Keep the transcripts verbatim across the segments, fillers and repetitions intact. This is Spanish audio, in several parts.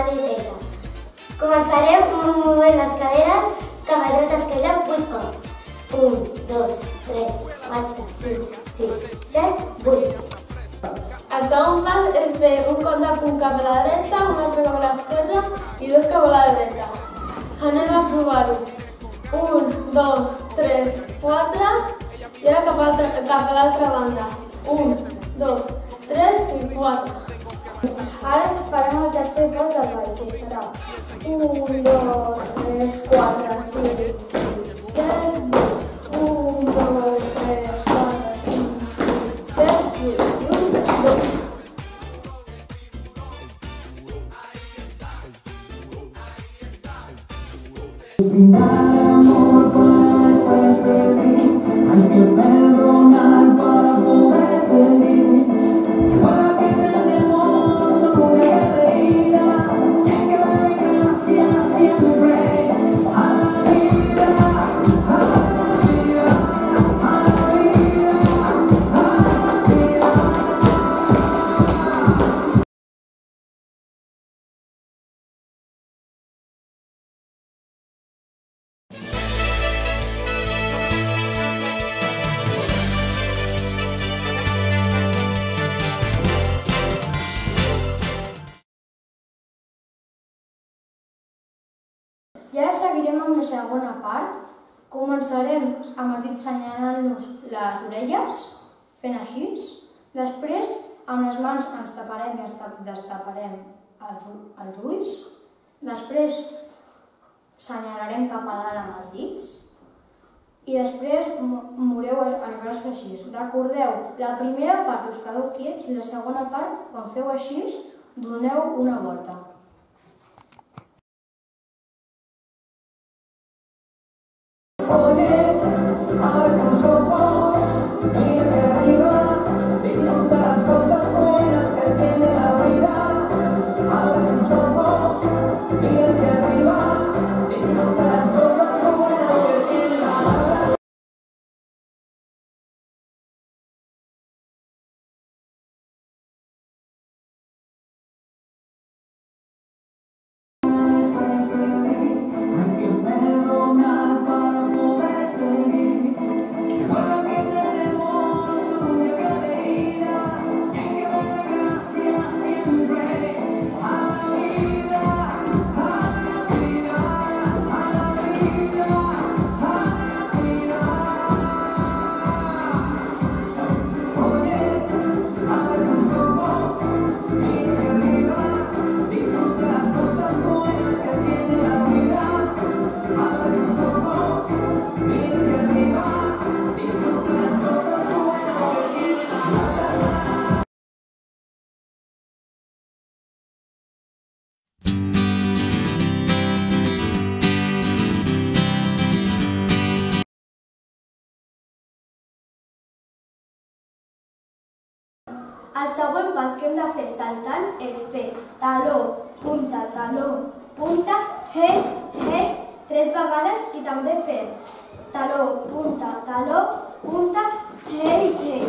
Joan i Teta. Començarem movent les caderes cap a dreta esquerra vuit cops. un, dos, tres, quatre, cinc, sis, set, vuit. El segon pas és fer un cop de punt cap a la dreta, un altre cap a l'esquerra i dos cap a la dreta. Anem a provar-ho. un, dos, tres, quatre i ara cap a l'altra banda. un, dos, tres i quatre. Ara farem el tercer pas del ball, que serà un, dos, tres, quatre, cinc, sis, set, vuit. un, dos, tres, quatre, cinc, sis, set, vuit i un, dos. Brindar amor para después pedir, hay que perdonar para poder seguir. Igual que tenemos un día de ira, y hay que darle gracias siempre a la vida, a la vida, a la vida, a la vida. I ara seguirem amb la segona part. Començarem amb els dits senyalant-nos les orelles, fent així. Després, amb les mans ens taparem i ens destaparem els, els ulls. Després, senyalarem cap a dalt amb els dits. I després moveu els braços així. Recordeu, la primera part us quedeu quiets i la segona part, quan feu així, doneu una volta. Oye, abre tus ojos, mira hacia arriba, disfruta las cosas buenas que tiene la vida. Abre tus ojos, mira hacia arriba, disfruta las cosas buenas que tiene la vida. Hay que perdonar para poder seguir. Igual que tenemos un día de ira, y hay que darle gracias siempre a la vida, a la vida, a la vida, a la vida. Oye, abre tus ojos, mira hacia arriba, disfruta las cosas buenas que tiene la vida. Abre tus ojos, mira hacia arriba, disfruta las cosas buenas que tiene la vida. El següent pas que hem de fer saltant és fer taló, punta, taló, punta, hey, hey, tres vegades i també fer taló, punta, taló, punta, hey, hey.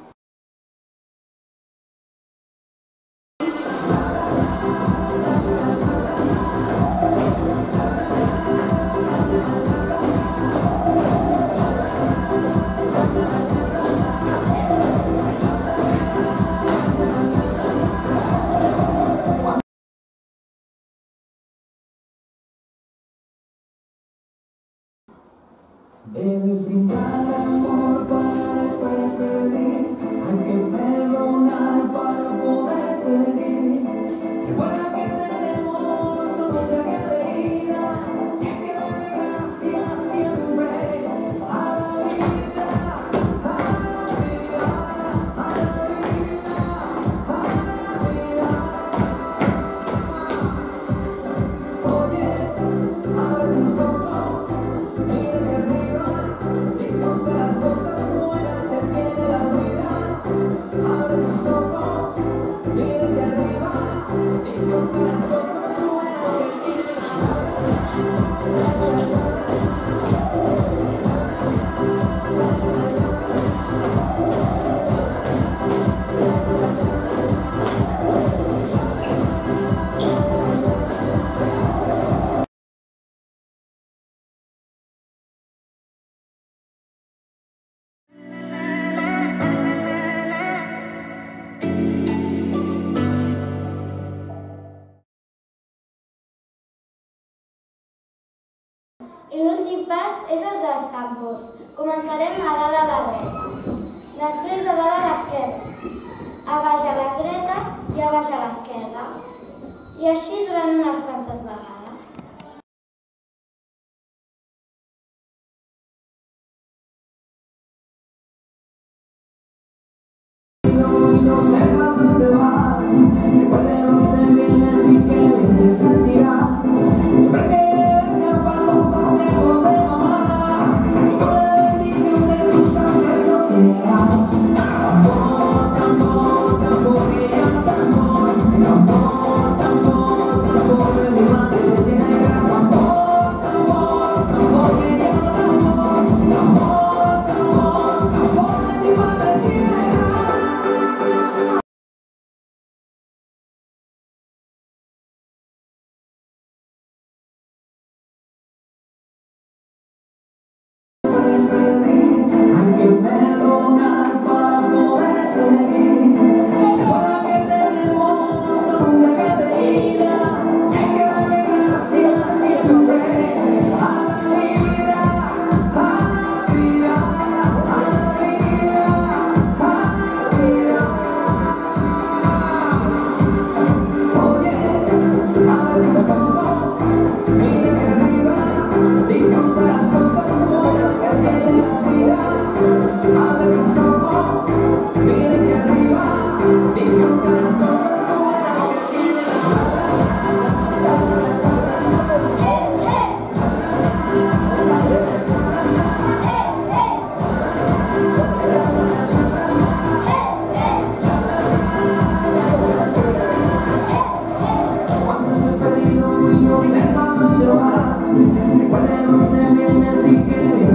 Debes brindar amor para después pedir, hay que perdonar para poder seguir. Igual que tenemos un día de ira, y hay que darle gracias siempre a la vida, a la vida, a la vida, a la vida. Oye, abre tus ojos, mira hacia arriba, disfruta las cosas buenas que tiene la vida. Abre tus ojos, mira hacia arriba, disfruta las cosas I l'últim pas és els dels tambors. Començarem a dalt a la dreta, després a dalt a l'esquerra, a baix a la dreta i a baix a l'esquerra. I així durant unes quantes vegades. No sé para dónde vas, recuerda de dónde vienes y que vienes a tirar. Siempre que escapas son consejos de mamá, y con la bendición de tus ancestros llegará. Tambor, tambor, tambor, que llama tambor. Tambor, tambor, tambor de mi madre tierra. Tambor, tambor, tambor, que llama tambor. Tambor, tambor, tambor de mi madre tierra. Hay que perdonar para poder seguir. Recuerda que tenemos un viaje de ida y hay que darle gracias siempre a la vida, a la vida, a la vida, a la vida. Oye, abre los ojos, mira hacia arriba, disfruta las cosas buenas que tiene la vida. Abre los ojos, mira hacia arriba, disfruta las cosas buenas que tiene la Cuando estés perdido y no sepas dónde vas, recuerda de dónde vienes y que